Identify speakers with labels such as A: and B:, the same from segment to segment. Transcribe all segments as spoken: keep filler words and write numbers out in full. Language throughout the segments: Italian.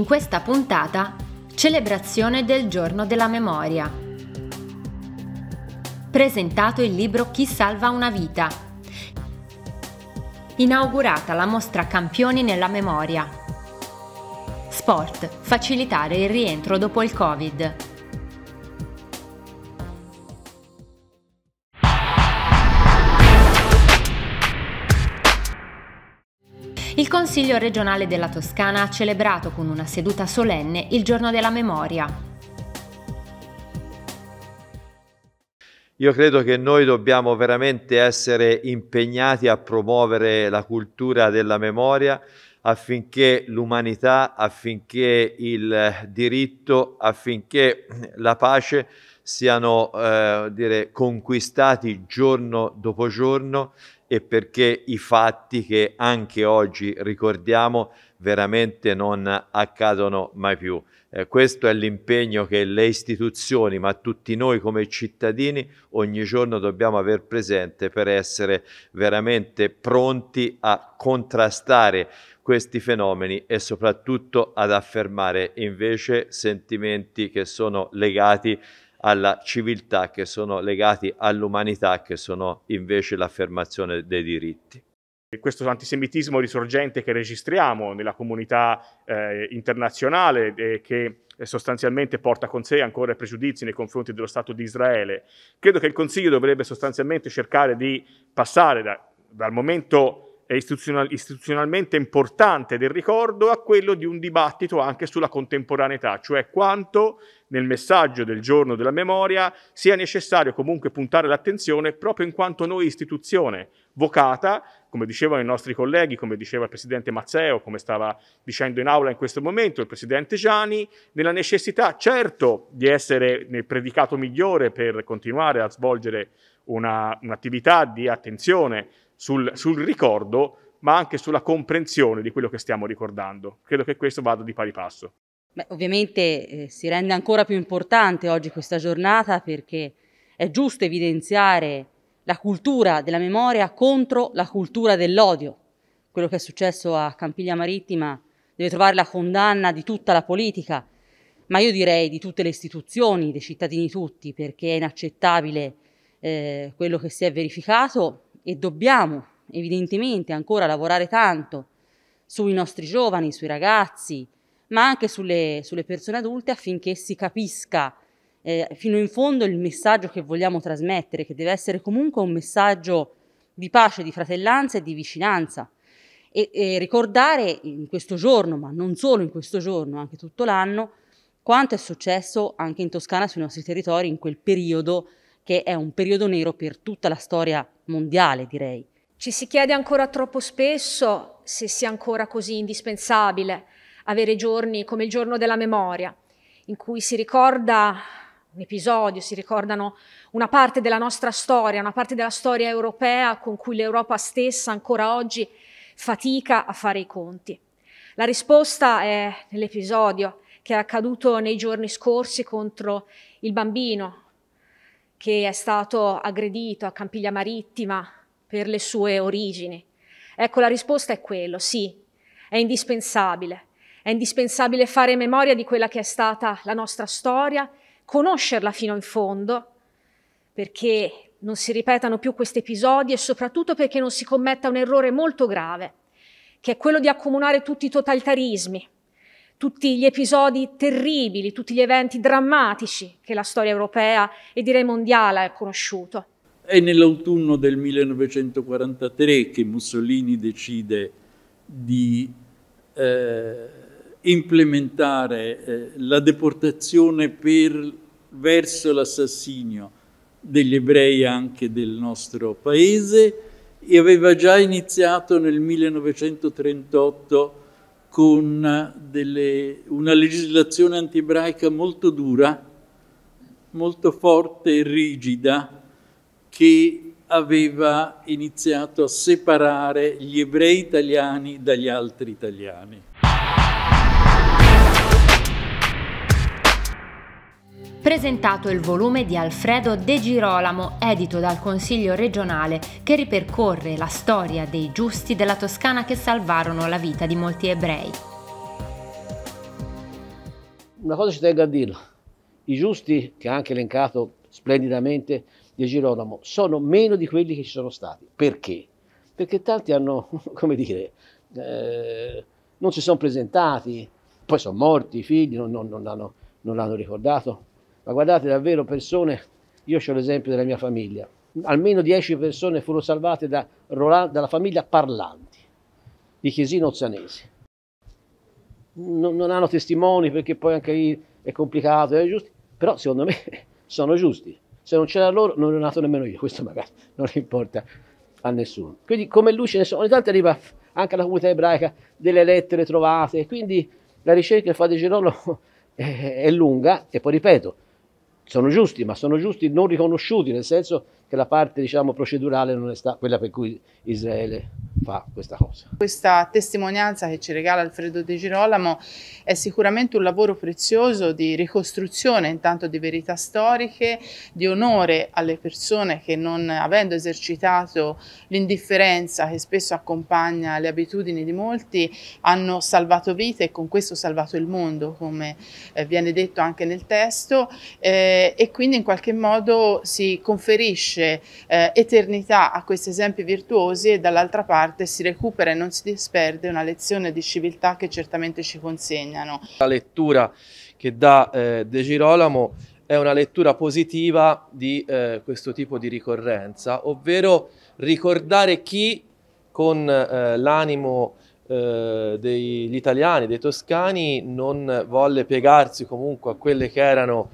A: In questa puntata, celebrazione del Giorno della Memoria. Presentato il libro Chi salva una vita. Inaugurata la mostra Campioni nella memoria. Sport, facilitare il rientro dopo il Covid. Il Consiglio regionale della Toscana ha celebrato con una seduta solenne il Giorno della Memoria.
B: Io credo che noi dobbiamo veramente essere impegnati a promuovere la cultura della memoria affinché l'umanità, affinché il diritto, affinché la pace siano eh, dire, conquistati giorno dopo giorno e perché i fatti che anche oggi ricordiamo veramente non accadono mai più. Eh, questo è l'impegno che le istituzioni, ma tutti noi come cittadini, ogni giorno dobbiamo aver presente per essere veramente pronti a contrastare questi fenomeni e soprattutto ad affermare invece sentimenti che sono legati alla civiltà, che sono legati all'umanità, che sono invece l'affermazione dei diritti.
C: Questo antisemitismo risorgente che registriamo nella comunità eh, internazionale e che sostanzialmente porta con sé ancora pregiudizi nei confronti dello Stato di Israele, credo che il Consiglio dovrebbe sostanzialmente cercare di passare da, dal momento istituzional, istituzionalmente importante del ricordo a quello di un dibattito anche sulla contemporaneità, cioè quanto nel messaggio del Giorno della Memoria sia necessario comunque puntare l'attenzione proprio in quanto noi istituzione vocata, come dicevano i nostri colleghi, come diceva il Presidente Mazzeo, come stava dicendo in aula in questo momento il Presidente Giani, nella necessità certo di essere nel predicato migliore per continuare a svolgere una, un'attività di attenzione sul, sul ricordo, ma anche sulla comprensione di quello che stiamo ricordando. Credo che questo vada di pari passo.
D: Beh, ovviamente eh, si rende ancora più importante oggi questa giornata perché è giusto evidenziare la cultura della memoria contro la cultura dell'odio. Quello che è successo a Campiglia Marittima deve trovare la condanna di tutta la politica, ma io direi di tutte le istituzioni, dei cittadini tutti, perché è inaccettabile eh, quello che si è verificato e dobbiamo evidentemente ancora lavorare tanto sui nostri giovani, sui ragazzi, ma anche sulle, sulle persone adulte affinché si capisca eh, fino in fondo il messaggio che vogliamo trasmettere, che deve essere comunque un messaggio di pace, di fratellanza e di vicinanza. E, e ricordare in questo giorno, ma non solo in questo giorno, anche tutto l'anno, quanto è successo anche in Toscana, sui nostri territori, in quel periodo che è un periodo nero per tutta la storia mondiale, direi.
E: Ci si chiede ancora troppo spesso se sia ancora così indispensabile avere giorni come il Giorno della Memoria, in cui si ricorda un episodio, si ricordano una parte della nostra storia, una parte della storia europea con cui l'Europa stessa ancora oggi fatica a fare i conti. La risposta è nell'episodio che è accaduto nei giorni scorsi contro il bambino che è stato aggredito a Campiglia Marittima per le sue origini. Ecco, la risposta è quello, sì, è indispensabile. È indispensabile fare memoria di quella che è stata la nostra storia, conoscerla fino in fondo, perché non si ripetano più questi episodi e soprattutto perché non si commetta un errore molto grave, che è quello di accomunare tutti i totalitarismi, tutti gli episodi terribili, tutti gli eventi drammatici che la storia europea e direi mondiale ha conosciuto.
F: È nell'autunno del millenovecentoquarantatré che Mussolini decide di eh, implementare eh, la deportazione per, verso l'assassinio degli ebrei anche del nostro paese e aveva già iniziato nel millenovecentotrentotto con delle, una legislazione anti-ebraica molto dura, molto forte e rigida, che aveva iniziato a separare gli ebrei italiani dagli altri italiani.
A: Presentato il volume di Alfredo De Girolamo, edito dal Consiglio regionale, che ripercorre la storia dei giusti della Toscana che salvarono la vita di molti ebrei.
G: una cosa ci tengo a dirlo, i giusti, che ha anche elencato splendidamente De Girolamo, sono meno di quelli che ci sono stati. Perché? Perché tanti hanno, come dire, eh, non si sono presentati, poi sono morti i figli, non, non, non l'hanno non l'hanno ricordato. Ma guardate, davvero persone, io ho l'esempio della mia famiglia, almeno dieci persone furono salvate da Roland, dalla famiglia Parlanti, di Chiesino Ozzanesi. Non, non hanno testimoni perché poi anche lì è complicato, è giusto, però secondo me sono giusti. Se non c'era loro non ero nato nemmeno io, questo magari non importa a nessuno. Quindi come lui ce ne sono, ogni tanto arriva anche alla comunità ebraica delle lettere trovate, quindi la ricerca che fa De Girolamo è, è lunga e poi ripeto, sono giusti, ma sono giusti non riconosciuti, nel senso che la parte, diciamo, procedurale non è stata quella per cui Israele fa questa cosa.
H: Questa testimonianza che ci regala Alfredo De Girolamo è sicuramente un lavoro prezioso di ricostruzione, intanto di verità storiche, di onore alle persone che, non avendo esercitato l'indifferenza che spesso accompagna le abitudini di molti, hanno salvato vite e con questo salvato il mondo, come eh, viene detto anche nel testo, eh, e quindi in qualche modo si conferisce eh, eternità a questi esempi virtuosi e dall'altra parte si recupera e non si disperde una lezione di civiltà che certamente ci consegnano.
I: La lettura che dà eh, De Girolamo è una lettura positiva di eh, questo tipo di ricorrenza, ovvero ricordare chi con eh, l'animo eh, degli italiani, dei toscani, non volle piegarsi comunque a quelle che erano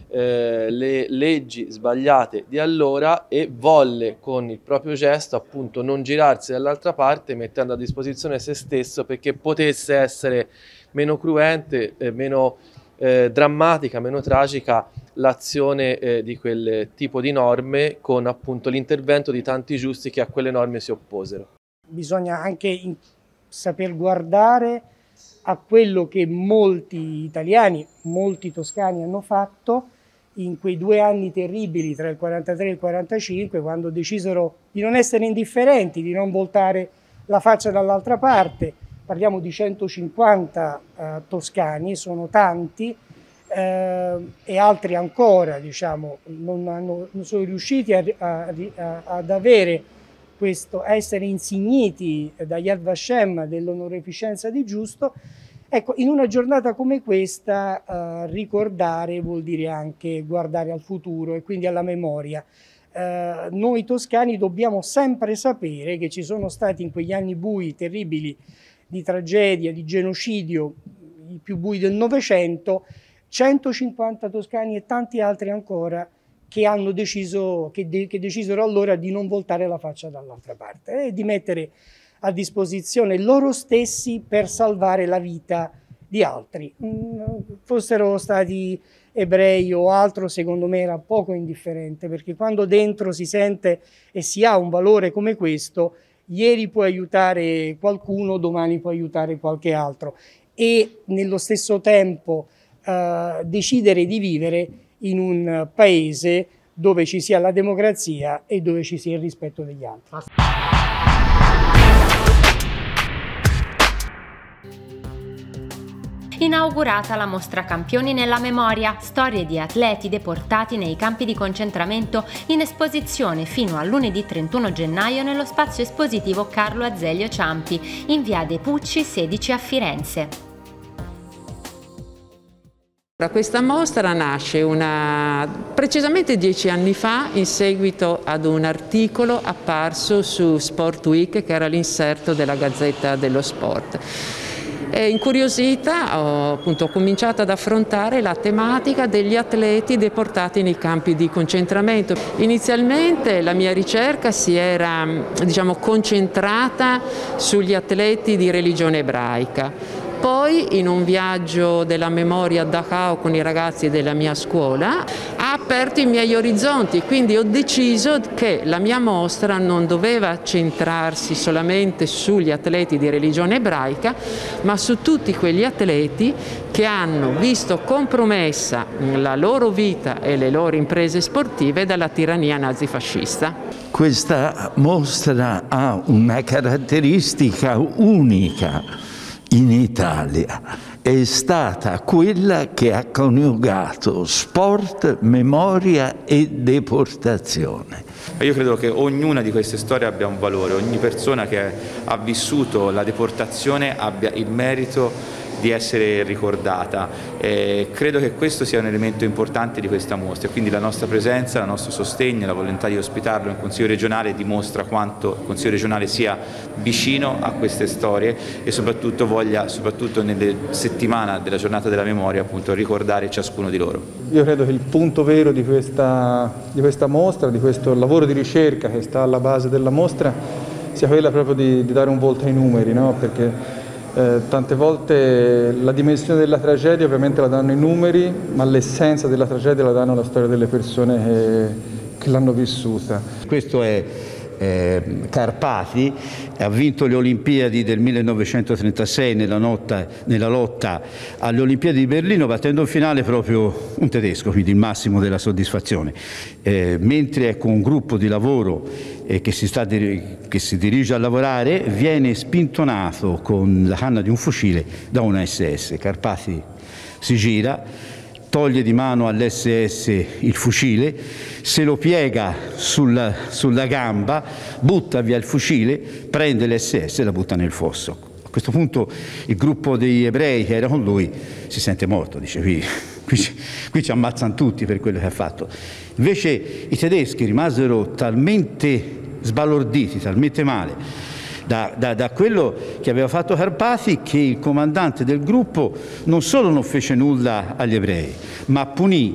I: Eh, le leggi sbagliate di allora e volle con il proprio gesto appunto non girarsi dall'altra parte, mettendo a disposizione se stesso perché potesse essere meno cruente, eh, meno eh, drammatica, meno tragica l'azione eh, di quel tipo di norme, con appunto l'intervento di tanti giusti che a quelle norme si opposero.
J: Bisogna anche in, saper guardare a quello che molti italiani, molti toscani hanno fatto in quei due anni terribili tra il quarantatré e il quarantacinque, quando decisero di non essere indifferenti, di non voltare la faccia dall'altra parte. Parliamo di centocinquanta eh, toscani, sono tanti, eh, e altri ancora, diciamo, non, hanno, non sono riusciti a, a, a, ad avere questo, a essere insigniti da Yad Vashem dell'onorificenza di giusto. Ecco, in una giornata come questa eh, ricordare vuol dire anche guardare al futuro e quindi alla memoria. Eh, noi toscani dobbiamo sempre sapere che ci sono stati in quegli anni bui, terribili, di tragedia, di genocidio, i più bui del Novecento, centocinquanta toscani e tanti altri ancora che hanno deciso, che, de, che decisero allora di non voltare la faccia dall'altra parte e di mettere a disposizione loro stessi per salvare la vita di altri. Fossero stati ebrei o altro, secondo me era poco indifferente, perché quando dentro si sente e si ha un valore come questo, ieri puoi aiutare qualcuno, domani puoi aiutare qualche altro e nello stesso tempo eh, decidere di vivere in un paese dove ci sia la democrazia e dove ci sia il rispetto degli altri.
A: Inaugurata la mostra Campioni nella memoria, storie di atleti deportati nei campi di concentramento, in esposizione fino a lunedì trentuno gennaio nello spazio espositivo Carlo Azeglio Ciampi, in via De Pucci sedici a Firenze.
K: Questa mostra nasce una, precisamente dieci anni fa, in seguito ad un articolo apparso su Sport Week, che era l'inserto della Gazzetta dello Sport. E incuriosita ho appunto cominciato ad affrontare la tematica degli atleti deportati nei campi di concentramento. Inizialmente la mia ricerca si era, diciamo, concentrata sugli atleti di religione ebraica. Poi, in un viaggio della memoria a Dachau con i ragazzi della mia scuola, ha aperto i miei orizzonti, quindi ho deciso che la mia mostra non doveva centrarsi solamente sugli atleti di religione ebraica, ma su tutti quegli atleti che hanno visto compromessa la loro vita e le loro imprese sportive dalla tirannia nazifascista.
L: Questa mostra ha una caratteristica unica in Italia, è stata quella che ha coniugato sport, memoria e deportazione.
M: Io credo che ognuna di queste storie abbia un valore, ogni persona che ha vissuto la deportazione abbia il merito di essere ricordata. Eh, credo che questo sia un elemento importante di questa mostra, quindi la nostra presenza, il nostro sostegno, la volontà di ospitarlo in Consiglio regionale dimostra quanto il Consiglio regionale sia vicino a queste storie e soprattutto voglia, soprattutto nelle settimane della giornata della memoria, appunto ricordare ciascuno di loro.
N: Io credo che il punto vero di questa, di questa mostra, di questo lavoro di ricerca che sta alla base della mostra, sia quella proprio di, di dare un volto ai numeri, no? Perché Eh, tante volte la dimensione della tragedia ovviamente la danno i numeri, ma l'essenza della tragedia la danno la storia delle persone che, che l'hanno vissuta.
O: Questo è eh, Carpati, ha vinto le Olimpiadi del millenovecentotrentasei nella, notta, nella lotta alle Olimpiadi di Berlino, battendo in finale proprio un tedesco, quindi il massimo della soddisfazione. Eh, mentre è con un gruppo di lavoro eh, che, si sta che si dirige a lavorare, viene spintonato con la canna di un fucile da una esse esse. Carpati si gira, toglie di mano all'esse esse il fucile, se lo piega sulla, sulla gamba, butta via il fucile, prende l'esse esse e la butta nel fosso. A questo punto il gruppo degli ebrei che era con lui si sente morto, dice qui, qui, qui ci ammazzano tutti per quello che ha fatto. Invece i tedeschi rimasero talmente sbalorditi, talmente male Da, da, da quello che aveva fatto Carpati, che il comandante del gruppo non solo non fece nulla agli ebrei, ma punì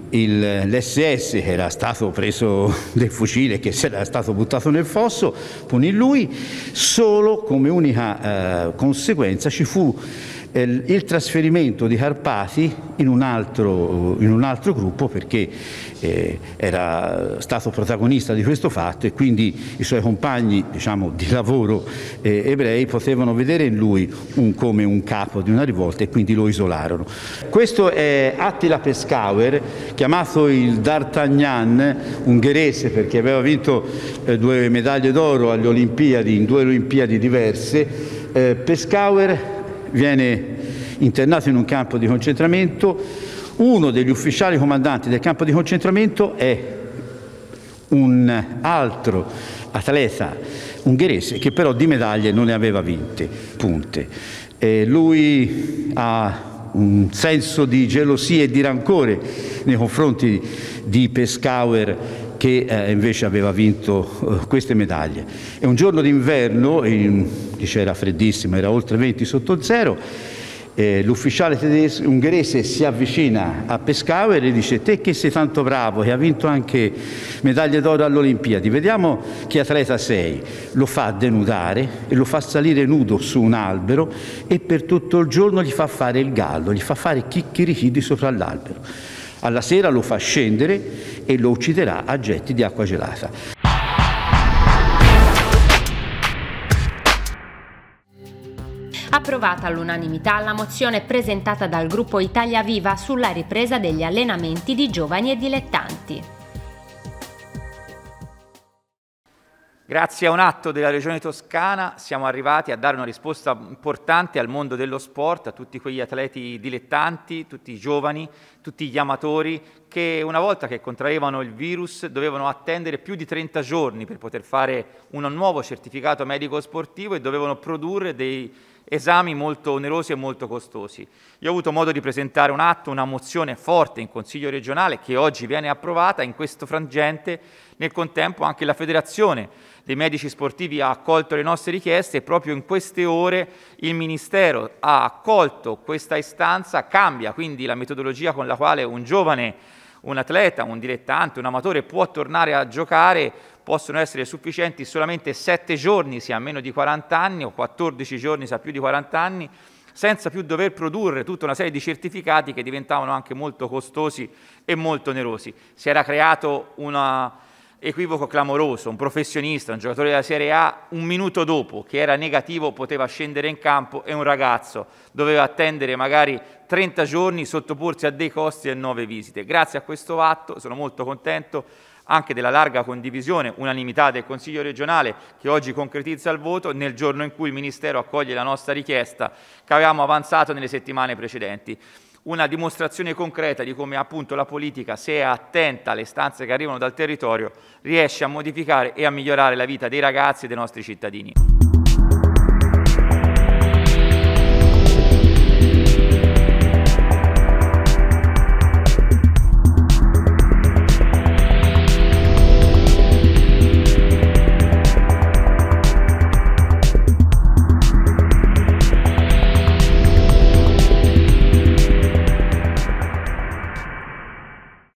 O: l'esse esse che era stato preso del fucile, che era stato buttato nel fosso, punì lui, solo come unica eh, conseguenza ci fu eh, il trasferimento di Carpati in un altro, in un altro gruppo, perché eh, era stato protagonista di questo fatto e quindi i suoi compagni, diciamo, di lavoro eh, ebrei potevano vedere in lui un, come un capo di una rivolta e quindi lo isolarono. Questo è Attila Pescauer, chiamato il D'Artagnan, ungherese perché aveva vinto eh, due medaglie d'oro alle Olimpiadi, in due Olimpiadi diverse. Eh, Pescauer viene internato in un campo di concentramento. Uno degli ufficiali comandanti del campo di concentramento è un altro atleta ungherese che però di medaglie non ne aveva vinte, punte. E lui ha un senso di gelosia e di rancore nei confronti di Pescauer, che eh, invece aveva vinto eh, queste medaglie. E un giorno d'inverno, c'era freddissimo, era oltre venti sotto zero, eh, l'ufficiale tedesco, ungherese si avvicina a Pescauer e dice: te che sei tanto bravo, che ha vinto anche medaglie d'oro alle Olimpiadi, vediamo che atleta sei. Lo fa denudare e lo fa salire nudo su un albero e per tutto il giorno gli fa fare il gallo, gli fa fare chicchirichì di sopra l'albero. Alla sera lo fa scendere e lo ucciderà a getti di acqua gelata.
A: Approvata all'unanimità la mozione presentata dal gruppo Italia Viva sulla ripresa degli allenamenti di giovani e dilettanti.
P: Grazie a un atto della Regione Toscana siamo arrivati a dare una risposta importante al mondo dello sport, a tutti quegli atleti dilettanti, tutti i giovani, tutti gli amatori che una volta che contraevano il virus dovevano attendere più di trenta giorni per poter fare un nuovo certificato medico sportivo e dovevano produrre dei esami molto onerosi e molto costosi. Io ho avuto modo di presentare un atto, una mozione forte in Consiglio regionale che oggi viene approvata. In questo frangente, nel contempo, anche la Federazione dei Medici Sportivi ha accolto le nostre richieste e proprio in queste ore il Ministero ha accolto questa istanza, cambia quindi la metodologia con la quale un giovane, un atleta, un dilettante, un amatore può tornare a giocare. Possono essere sufficienti solamente sette giorni se ha meno di quaranta anni o quattordici giorni se ha più di quaranta anni, senza più dover produrre tutta una serie di certificati che diventavano anche molto costosi e molto onerosi. Si era creato un equivoco clamoroso: un professionista, un giocatore della Serie A, un minuto dopo che era negativo poteva scendere in campo e un ragazzo doveva attendere magari trenta giorni, sottoporsi a dei costi e nuove visite. Grazie a questo atto sono molto contento. anche della larga condivisione, unanimità del Consiglio regionale che oggi concretizza il voto nel giorno in cui il Ministero accoglie la nostra richiesta che avevamo avanzato nelle settimane precedenti. Una dimostrazione concreta di come appunto la politica, se è attenta alle istanze che arrivano dal territorio, riesce a modificare e a migliorare la vita dei ragazzi e dei nostri cittadini.